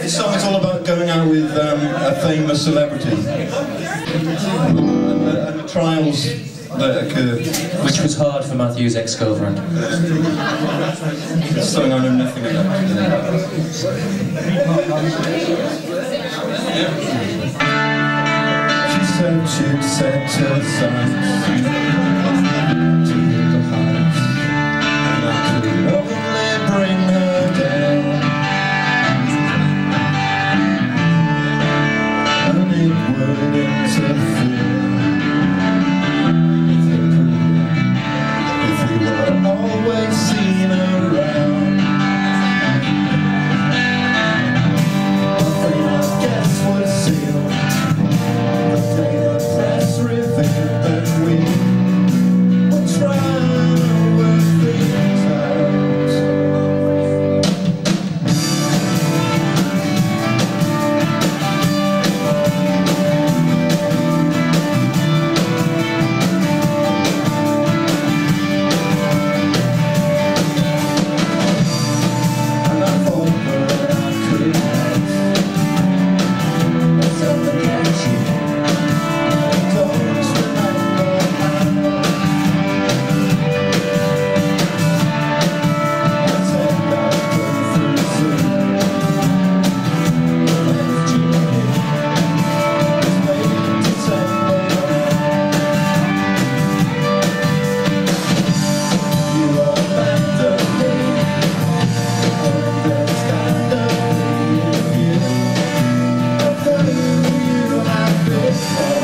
This song is all about going out with a famous celebrity and the trials that occur. Which was hard for Matthew's ex-girlfriend. It's something I know nothing about. She said she'd set her sights to hit the heights, and I could only bring her down, and it would interfere with her career if we were always seen around. One thing I guess was sealed the day the press revealed that we were trying to work things out. And I thought that I could have something against you. I don't remember how. I said I'd go through soon. Left you here, was waiting to say you abandoned me, and that's kind of you. After who you have before.